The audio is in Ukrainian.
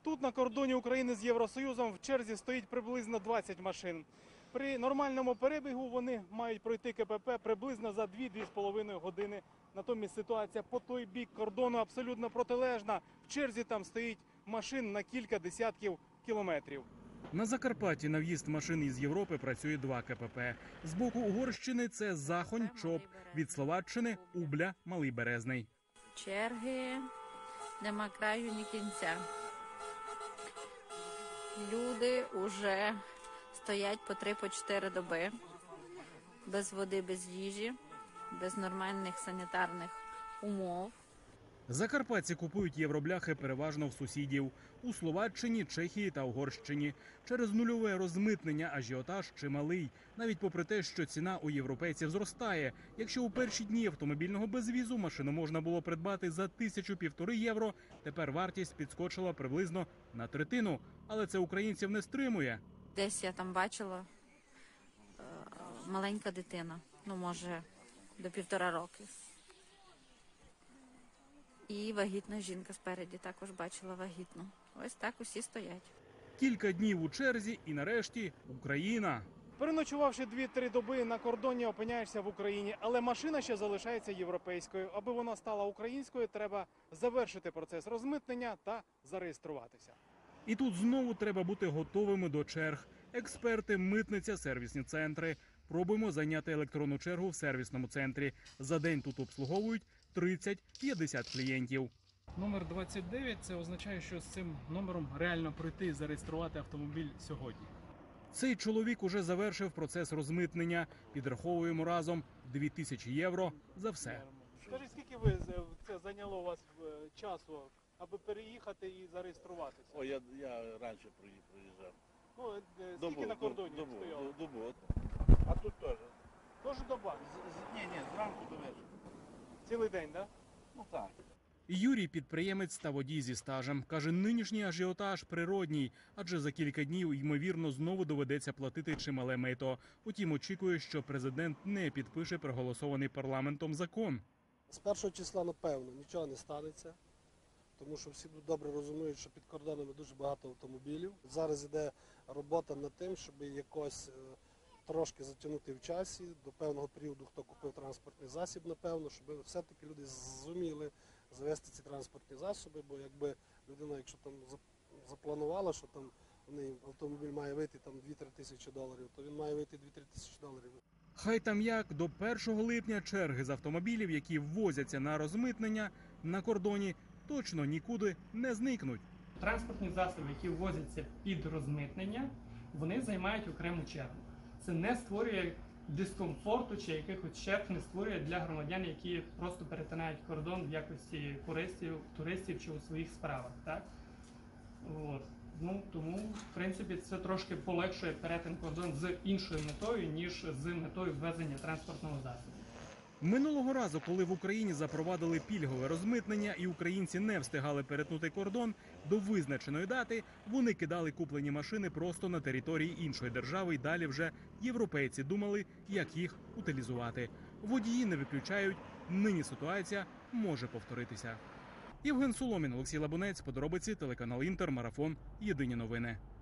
Тут на кордоні України з Євросоюзом в черзі стоїть приблизно 20 машин. При нормальному перебігу вони мають пройти КПП приблизно за 2-2,5 години. Натомість ситуація по той бік кордону абсолютно протилежна. В черзі там стоїть машин на кілька десятків кілометрів. На Закарпатті на в'їзд машин із Європи працює 2 КПП. З боку Угорщини – це Захонь, Чоп, від Словаччини – Убля, Малий Березний. Черги, нема краю, ні кінця. Люди вже стоять по 3-4 доби, без води, без їжі, без нормальних санітарних умов. Закарпатці купують євробляхи переважно в сусідів – у Словаччині, Чехії та Угорщині. Через нульове розмитнення ажіотаж чималий, навіть попри те, що ціна у європейців зростає. Якщо у перші дні автомобільного безвізу машину можна було придбати за 1000–1,5 євро, тепер вартість підскочила приблизно на третину. Але це українців не стримує. Десь я там бачила маленька дитина, може до 1,5 роки. І вагітна жінка спереді також бачила вагітну. Ось так усі стоять. Кілька днів у черзі і нарешті Україна. Переночувавши 2-3 доби на кордоні, опиняєшся в Україні. Але машина ще залишається європейською. Аби вона стала українською, треба завершити процес розмитнення та зареєструватися. І тут знову треба бути готовими до черг. Експерти, митниця, сервісні центри. Пробуємо зайняти електронну чергу в сервісному центрі. За день тут обслуговують 30-50 клієнтів. Номер 29 – це означає, що з цим номером реально пройти і зареєструвати автомобіль сьогодні. Цей чоловік уже завершив процес розмитнення. Підраховуємо разом 2000 євро за все. Скажіть, скільки це зайняло у вас часу, аби переїхати і зареєструватися? Я раніше проїжджав. Скільки на кордоні стояло? Добу. А тут теж. Тож доба? Ні, зранку до вечора. Цілий день, так? Ну так. Юрій – підприємець та водій зі стажем. Каже, нинішній ажіотаж природній, адже за кілька днів, ймовірно, знову доведеться платити чимале мито. Утім, очікує, що президент не підпише проголосований парламентом закон. З першого числа, напевно, нічого не станеться, тому що всі добре розуміють, що під кордонами дуже багато автомобілів. Зараз йде робота над тим, щоб якось трошки затягнути в часі, до певного періоду, хто купив транспортний засіб, напевно, щоб все-таки люди зуміли завести ці транспортні засоби, бо якби людина, якщо там запланувала, що там в неї автомобіль має вийти там 2-3 тисячі доларів, то він має вийти 2-3 тисячі доларів. Хай там як, до 1 липня черги з автомобілів, які ввозяться на розмитнення на кордоні, точно нікуди не зникнуть. Транспортні засоби, які ввозяться під розмитнення, вони займають окрему чергу. Це не створює дискомфорту чи якихось черг не створює для громадян, які просто перетинають кордон в якості туристів чи у своїх справах. Так? Тому, в принципі, це трошки полегшує перетин кордону з іншою метою, ніж з метою ввезення транспортного засобу. Минулого разу, коли в Україні запровадили пільгове розмитнення і українці не встигали перетнути кордон, до визначеної дати вони кидали куплені машини просто на території іншої держави і далі вже європейці думали, як їх утилізувати. Водії не виключають, нині ситуація може повторитися. Євген Соломін, Олексій Лабунець, подробиці, телеканал Інтер, Марафон, Єдині новини.